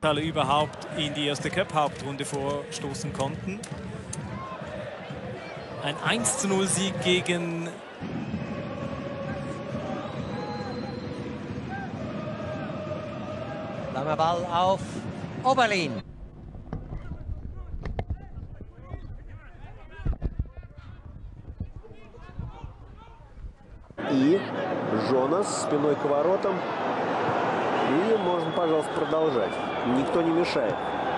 alle überhaupt in die erste Cup-Hauptrunde vorstoßen konnten. Ein 1:0 Sieg gegen Langer Ball auf Oberlin. И Жонас спиной к воротам. И можно, пожалуйста, продолжать. Никто не мешает.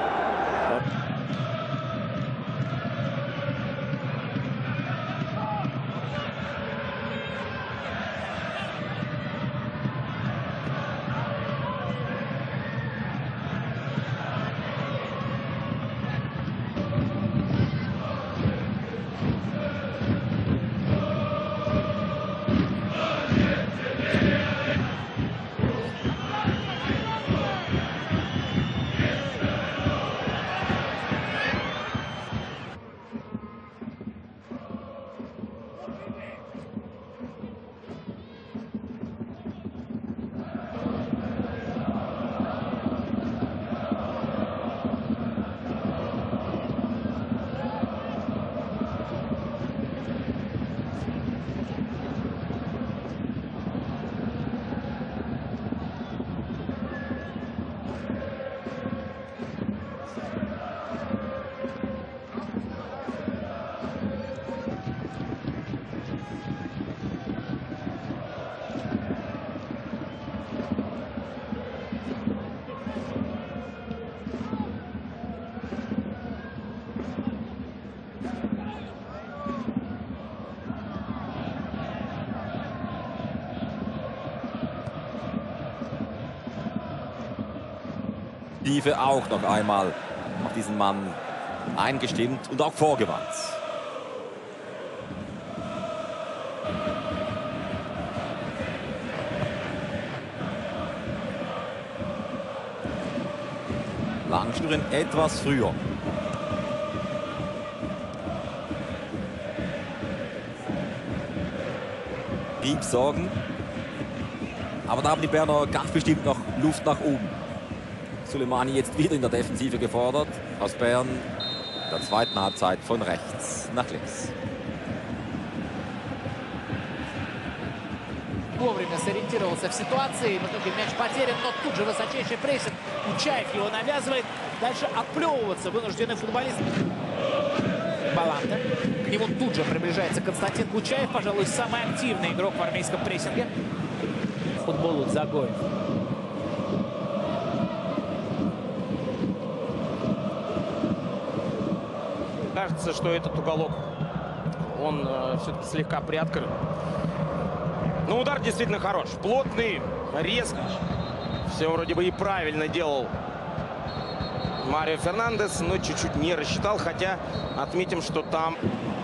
Tiefe auch noch einmal auf diesen Mann eingestimmt und auch vorgewandt. Langschnüren etwas früher. Sorgen. Aber da haben die Berner ganz bestimmt noch Luft nach oben. Sulemani jetzt wieder in der Defensive gefordert. Aus Bern in der zweiten Halbzeit von rechts nach links. Вовремя сориентировался в ситуации. В итоге мяч потерян, но тут же высочайший прессинг. Учаев его навязывает. Дальше отплевываться вынуждены футболисты. Баланта. К нему тут же приближается Константин Кучаев. Пожалуй, самый активный игрок в армейском прессинге. Футболу Дзагоев. Кажется, что этот уголок, он все-таки слегка приоткрыт. Но удар действительно хорош. Плотный, резкий. Все вроде бы и правильно делал Марио Фернандес, но чуть-чуть не рассчитал. Хотя отметим, что там